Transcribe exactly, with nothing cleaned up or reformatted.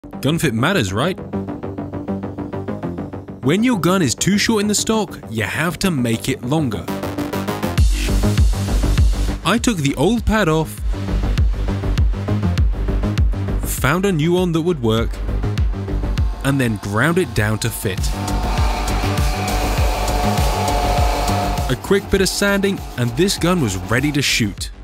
Gun fit matters, right? When your gun is too short in the stock, you have to make it longer. I took the old pad off, found a new one that would work, and then ground it down to fit. A quick bit of sanding and this gun was ready to shoot.